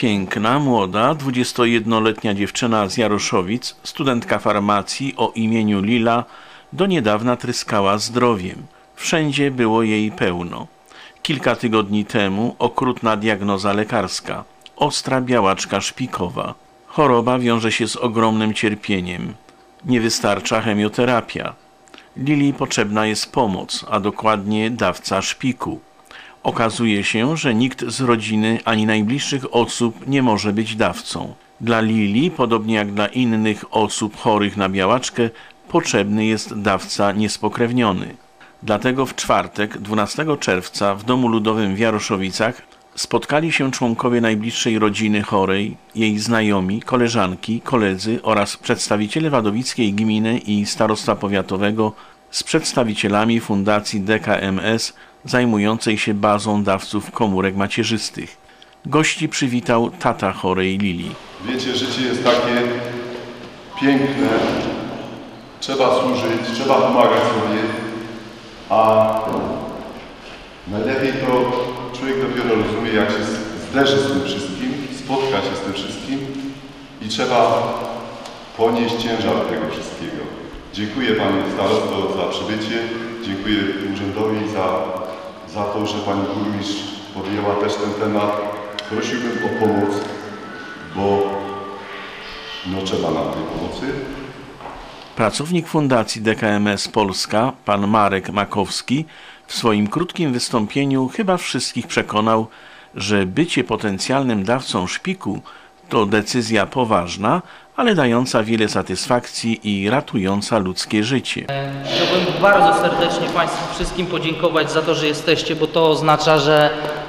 Piękna, młoda, 21-letnia dziewczyna z Jaroszowic, studentka farmacji o imieniu Lila, do niedawna tryskała zdrowiem. Wszędzie było jej pełno. Kilka tygodni temu okrutna diagnoza lekarska. Ostra białaczka szpikowa. Choroba wiąże się z ogromnym cierpieniem. Nie wystarcza chemioterapia. Lili potrzebna jest pomoc, a dokładnie dawca szpiku. Okazuje się, że nikt z rodziny ani najbliższych osób nie może być dawcą. Dla Lili, podobnie jak dla innych osób chorych na białaczkę, potrzebny jest dawca niespokrewniony. Dlatego w czwartek, 12 czerwca, w Domu Ludowym w Jaroszowicach spotkali się członkowie najbliższej rodziny chorej, jej znajomi, koleżanki, koledzy oraz przedstawiciele wadowickiej gminy i starostwa powiatowego z przedstawicielami Fundacji DKMS zajmującej się bazą dawców komórek macierzystych. Gości przywitał tata chorej Lili. Wiecie, życie jest takie piękne, trzeba służyć, trzeba pomagać sobie, a najlepiej to człowiek dopiero rozumie, jak się zderzy z tym wszystkim, spotka się z tym wszystkim i trzeba ponieść ciężar tego wszystkiego. Dziękuję Panie Starosto za przybycie, dziękuję urzędowi za to, że Pani Burmistrz podjęła też ten temat. Prosiłbym o pomoc, bo trzeba nam tej pomocy. Pracownik Fundacji DKMS Polska, pan Marek Makowski, w swoim krótkim wystąpieniu chyba wszystkich przekonał, że bycie potencjalnym dawcą szpiku to decyzja poważna, ale dająca wiele satysfakcji i ratująca ludzkie życie. Chciałbym bardzo serdecznie Państwu wszystkim podziękować za to, że jesteście, bo to oznacza, że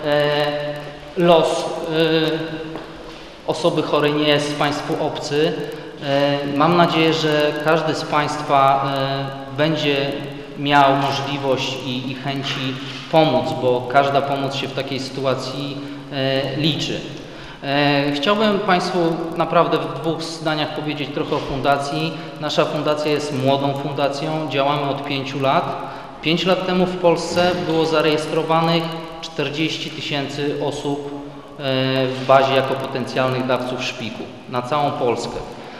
los osoby chorej nie jest Państwu obcy. Mam nadzieję, że każdy z Państwa będzie miał możliwość i chęci pomóc, bo każda pomoc się w takiej sytuacji liczy. Chciałbym Państwu naprawdę w dwóch zdaniach powiedzieć trochę o fundacji. Nasza fundacja jest młodą fundacją, działamy od 5 lat. 5 lat temu w Polsce było zarejestrowanych 40 000 osób w bazie jako potencjalnych dawców szpiku na całą Polskę.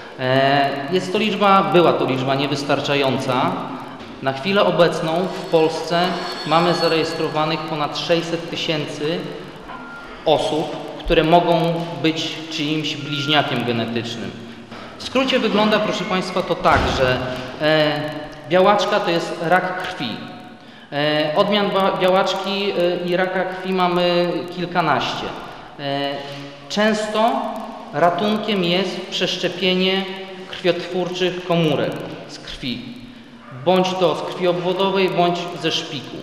Była to liczba niewystarczająca. Na chwilę obecną w Polsce mamy zarejestrowanych ponad 600 000 osób, które mogą być czyimś bliźniakiem genetycznym. W skrócie wygląda, proszę Państwa, to tak, że białaczka to jest rak krwi. Odmian białaczki i raka krwi mamy kilkanaście. Często ratunkiem jest przeszczepienie krwiotwórczych komórek z krwi, bądź to z krwi obwodowej, bądź ze szpiku.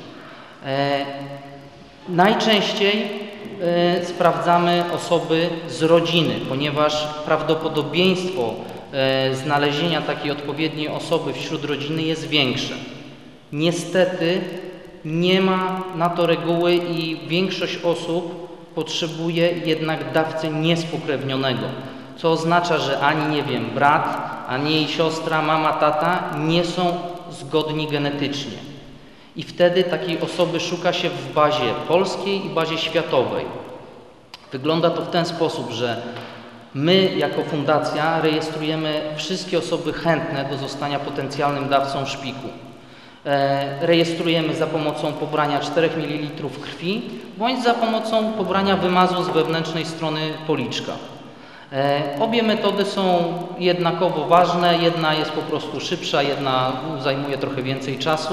Najczęściej sprawdzamy osoby z rodziny, ponieważ prawdopodobieństwo znalezienia takiej odpowiedniej osoby wśród rodziny jest większe. Niestety nie ma na to reguły i większość osób potrzebuje jednak dawcy niespokrewnionego, co oznacza, że ani brat, ani jej siostra, mama, tata nie są zgodni genetycznie. I wtedy takiej osoby szuka się w bazie polskiej i bazie światowej. Wygląda to w ten sposób, że my jako fundacja rejestrujemy wszystkie osoby chętne do zostania potencjalnym dawcą szpiku. Rejestrujemy za pomocą pobrania 4 ml krwi bądź za pomocą pobrania wymazu z wewnętrznej strony policzka. Obie metody są jednakowo ważne, jedna jest po prostu szybsza, jedna zajmuje trochę więcej czasu.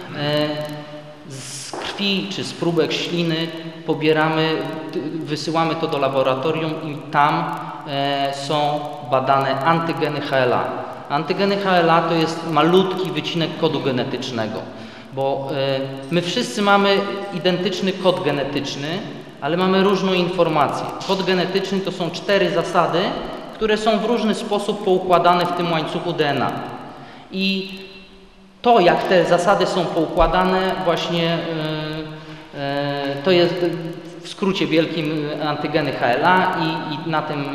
Z krwi czy z próbek śliny wysyłamy to do laboratorium i tam są badane antygeny HLA. Antygeny HLA to jest malutki wycinek kodu genetycznego, bo my wszyscy mamy identyczny kod genetyczny, ale mamy różną informację. Kod genetyczny to są 4 zasady, które są w różny sposób poukładane w tym łańcuchu DNA. I to, jak te zasady są poukładane, właśnie to jest w skrócie wielkim antygeny HLA i na tym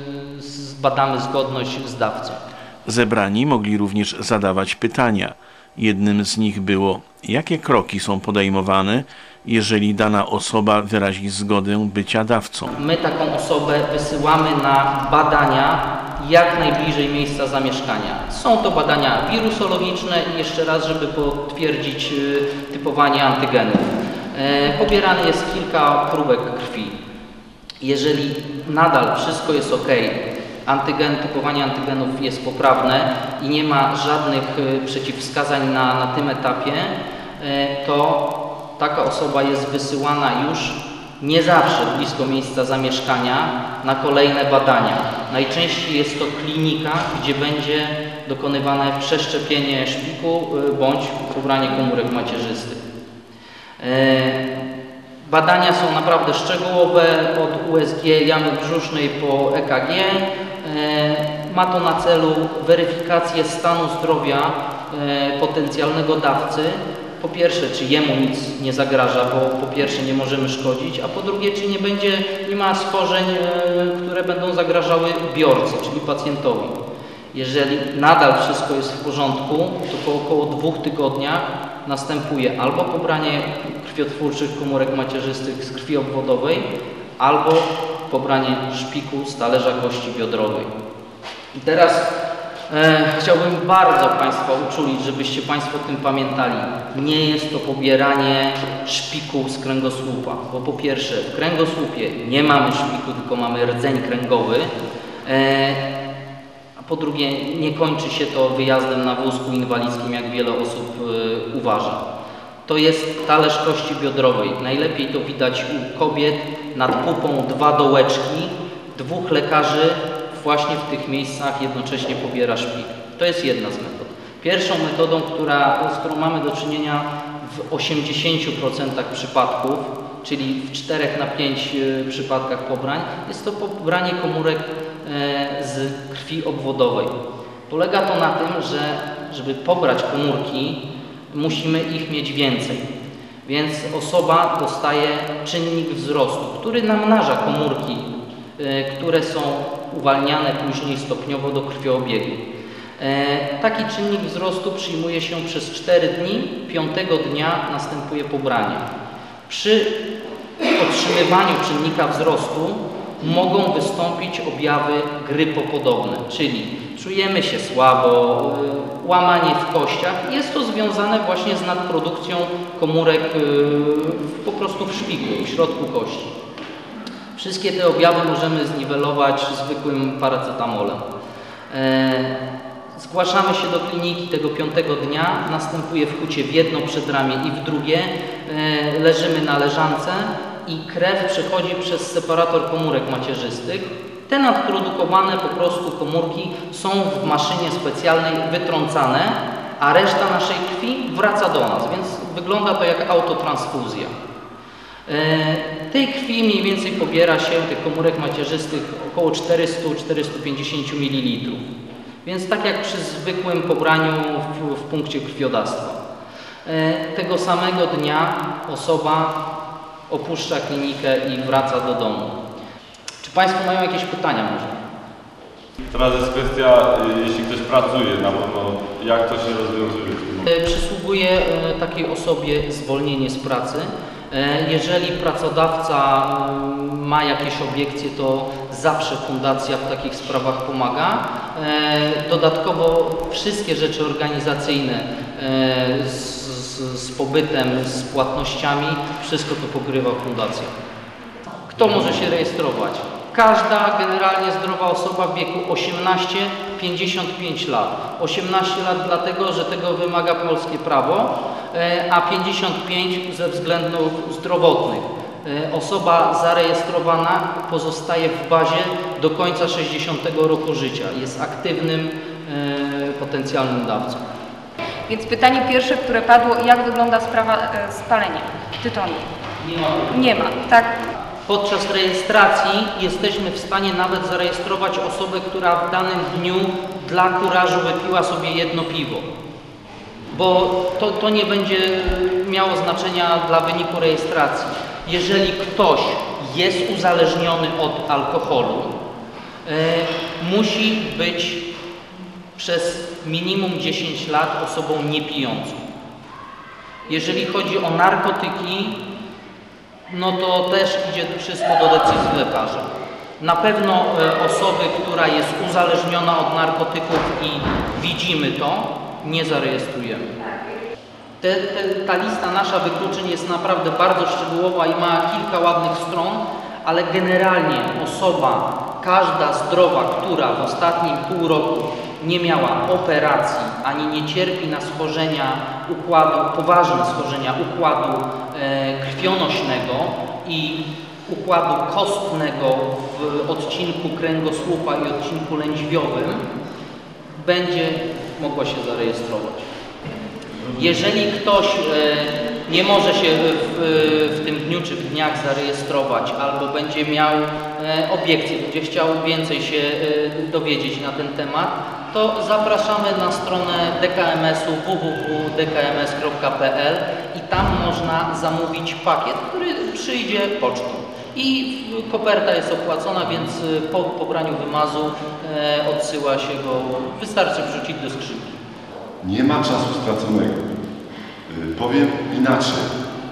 zbadamy zgodność z dawcą. Zebrani mogli również zadawać pytania. Jednym z nich było, jakie kroki są podejmowane, jeżeli dana osoba wyrazi zgodę bycia dawcą. My taką osobę wysyłamy na badania jak najbliżej miejsca zamieszkania. Są to badania wirusologiczne i jeszcze raz, żeby potwierdzić typowanie antygenów. Pobierane jest kilka próbek krwi. Jeżeli nadal wszystko jest ok, typowanie antygenów jest poprawne i nie ma żadnych przeciwwskazań na tym etapie, to taka osoba jest wysyłana już nie zawsze blisko miejsca zamieszkania na kolejne badania. Najczęściej jest to klinika, gdzie będzie dokonywane przeszczepienie szpiku bądź pobranie komórek macierzystych. Badania są naprawdę szczegółowe, od USG jamy brzusznej po EKG. Ma to na celu weryfikację stanu zdrowia potencjalnego dawcy. Po pierwsze, czy jemu nic nie zagraża, bo po pierwsze nie możemy szkodzić, a po drugie, czy nie ma schorzeń, które będą zagrażały biorcy, czyli pacjentowi. Jeżeli nadal wszystko jest w porządku, to po około 2 tygodniach następuje albo pobranie krwiotwórczych komórek macierzystych z krwi obwodowej, albo pobranie szpiku z talerza kości biodrowej. I teraz chciałbym bardzo Państwa uczulić, żebyście Państwo o tym pamiętali. Nie jest to pobieranie szpiku z kręgosłupa, bo po pierwsze w kręgosłupie nie mamy szpiku, tylko mamy rdzeń kręgowy, a po drugie nie kończy się to wyjazdem na wózku inwalidzkim, jak wiele osób uważa. To jest talerz kości biodrowej. Najlepiej to widać u kobiet, nad pupą 2 dołeczki, 2 lekarzy właśnie w tych miejscach jednocześnie pobiera szpik. To jest jedna z metod. Pierwszą metodą, z którą mamy do czynienia w 80% przypadków, czyli w 4 na 5 przypadkach pobrań, jest to pobranie komórek z krwi obwodowej. Polega to na tym, że żeby pobrać komórki, musimy ich mieć więcej. Więc osoba dostaje czynnik wzrostu, który namnaża komórki, które są uwalniane później stopniowo do krwiobiegu. Taki czynnik wzrostu przyjmuje się przez 4 dni, 5. dnia następuje pobranie. Przy otrzymywaniu czynnika wzrostu mogą wystąpić objawy grypopodobne, czyli czujemy się słabo, łamanie w kościach. Jest to związane właśnie z nadprodukcją komórek po prostu w szpiku, w środku kości. Wszystkie te objawy możemy zniwelować zwykłym paracetamolem. Zgłaszamy się do kliniki tego 5. dnia, następuje wkłucie w jedno przedramię i w drugie, leżymy na leżance i krew przechodzi przez separator komórek macierzystych. Te nadprodukowane po prostu komórki są w maszynie specjalnej wytrącane, a reszta naszej krwi wraca do nas, więc wygląda to jak autotransfuzja. Tej krwi mniej więcej pobiera się, tych komórek macierzystych, około 400-450 ml. Więc tak jak przy zwykłym pobraniu w punkcie krwiodawstwa. Tego samego dnia osoba opuszcza klinikę i wraca do domu. Czy Państwo mają jakieś pytania może? Teraz jest kwestia, jeśli ktoś pracuje na pewno, jak to się rozwiązuje? Przysługuje takiej osobie zwolnienie z pracy. Jeżeli pracodawca ma jakieś obiekcje, to zawsze fundacja w takich sprawach pomaga. Dodatkowo wszystkie rzeczy organizacyjne z pobytem, z płatnościami, wszystko to pokrywa fundacja. Kto może się rejestrować? Każda generalnie zdrowa osoba w wieku 18-55 lat. 18 lat dlatego, że tego wymaga polskie prawo, a 55 ze względów zdrowotnych. Osoba zarejestrowana pozostaje w bazie do końca 60 roku życia. Jest aktywnym potencjalnym dawcą. Więc pytanie pierwsze, które padło, jak wygląda sprawa z paleniem tytoniu? Nie ma, tak? Podczas rejestracji jesteśmy w stanie nawet zarejestrować osobę, która w danym dniu dla kurażu wypiła sobie 1 piwo. Bo to nie będzie miało znaczenia dla wyniku rejestracji. Jeżeli ktoś jest uzależniony od alkoholu, musi być przez minimum 10 lat osobą niepijącą. Jeżeli chodzi o narkotyki, no to też idzie wszystko do decyzji lekarza. Na pewno osoby, która jest uzależniona od narkotyków i widzimy to, nie zarejestrujemy. Ta lista nasza wykluczeń jest naprawdę bardzo szczegółowa i ma kilka ładnych stron, ale generalnie każda zdrowa, która w ostatnim pół roku nie miała operacji, ani nie cierpi na schorzenia układu, poważne schorzenia układu krwionośnego i układu kostnego w odcinku kręgosłupa i odcinku lędźwiowym, będzie mogła się zarejestrować. Jeżeli ktoś nie może się w tym dniu czy w dniach zarejestrować albo będzie miał obiekcje, będzie chciał więcej się dowiedzieć na ten temat, to zapraszamy na stronę DKMS-u www.dkms.pl i tam można zamówić pakiet, który przyjdzie pocztą. I koperta jest opłacona, więc po pobraniu wymazu odsyła się go, wystarczy wrzucić do skrzynki. Nie ma czasu straconego. Powiem inaczej.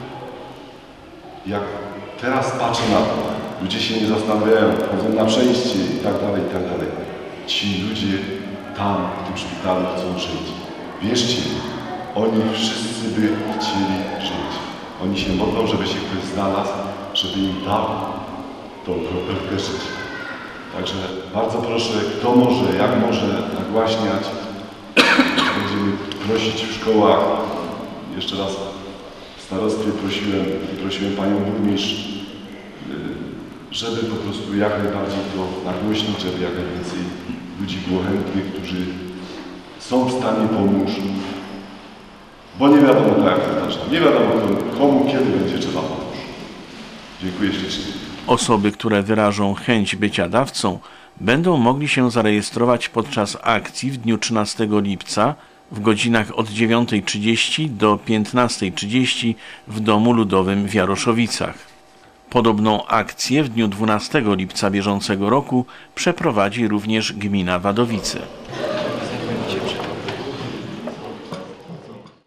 Jak teraz patrzę na to, ludzie się nie zastanawiają, chodzą na przejście i tak dalej, i tak dalej. Ci ludzie tam, w tym szpitalu chcą żyć. Wierzcie mi, oni wszyscy by chcieli żyć. Oni się modlą, żeby się ktoś znalazł, żeby im dał tą kropelkę życia. Także bardzo proszę, kto może, jak może nagłaśniać. Będziemy prosić w szkołach. Jeszcze raz w starostwie prosiłem panią burmistrz, żeby po prostu jak najbardziej to nagłośnić, żeby jak najwięcej ludzi było chętnych, którzy są w stanie pomóc. Bo nie wiadomo, tak jak to nie wiadomo komu, kiedy będzie trzeba pomóc. Dziękuję ślicznie. Osoby, które wyrażą chęć bycia dawcą, będą mogli się zarejestrować podczas akcji w dniu 13 lipca w godzinach od 9:30 do 15:30 w Domu Ludowym w Jaroszowicach. Podobną akcję w dniu 12 lipca bieżącego roku przeprowadzi również gmina Wadowice.